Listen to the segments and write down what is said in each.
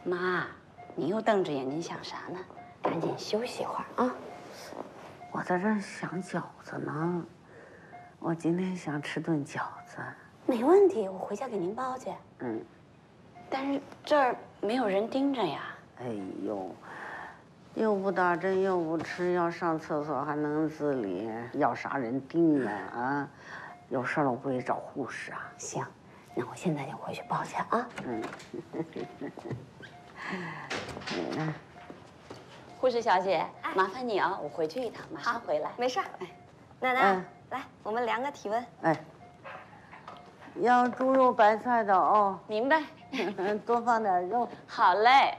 妈，你又瞪着眼睛想啥呢？赶紧休息会儿啊！ 我在这想饺子呢，我今天想吃顿饺子。 没问题，我回家给您包去。 嗯， 但是这儿没有人盯着呀。 哎呦，又不打针又不吃，要上厕所还能自理，要啥人盯呀？啊，有事了我不得找护士啊？ 行，那我现在就回去包去啊。 嗯。你呢？ 护士小姐，麻烦你啊，我回去一趟，马上回来。 没事儿。哎，奶奶，来，我们量个体温。 哎，要猪肉白菜的哦。 明白。 多放点肉。 好嘞。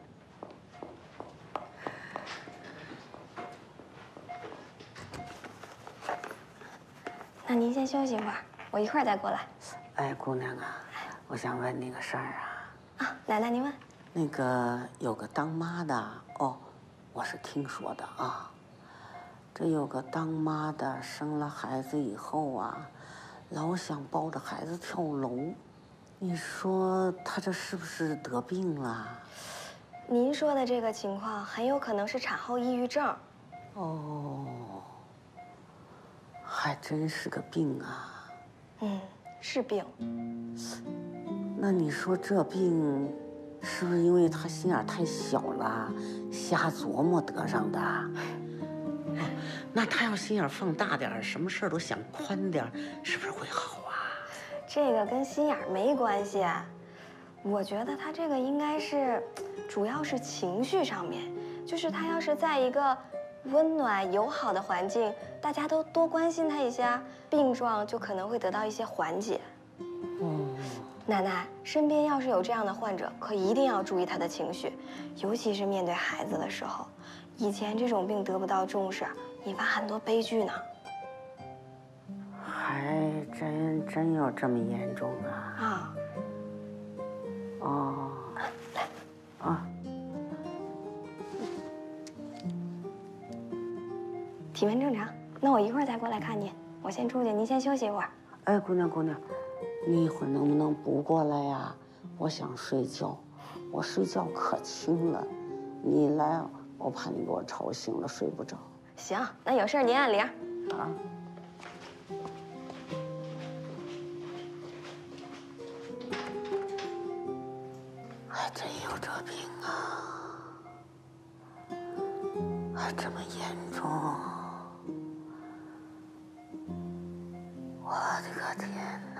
那您先休息一会儿，我一会儿再过来。 哎，姑娘啊，我想问你个事儿啊。 啊，奶奶您问。 那个有个当妈的哦，我是听说的啊。这有个当妈的生了孩子以后啊，老想抱着孩子跳楼，你说她这是不是得病了？ 您说的这个情况很有可能是产后抑郁症。 哦，还真是个病啊。 嗯，是病。 那你说这病是不是因为他心眼太小了，瞎琢磨得上的？那他要心眼放大点，什么事儿都想宽点，是不是会好啊？ 这个跟心眼没关系，我觉得他这个应该是，主要是情绪上面，就是他要是在一个温暖友好的环境，大家都多关心他一下，病状就可能会得到一些缓解。奶奶，身边要是有这样的患者，可一定要注意他的情绪，尤其是面对孩子的时候。以前这种病得不到重视，引发很多悲剧呢。 还真有这么严重啊？ 啊。 哦。来。啊。 体温正常，那我一会儿再过来看您。我先出去，您先休息一会儿。 哎，姑娘，你一会儿能不能不过来呀？我想睡觉，我睡觉可轻了，你来，我怕你给我吵醒了，睡不着。 行，那有事您按铃。 啊。还真有这病啊，还这么严重，我的个天！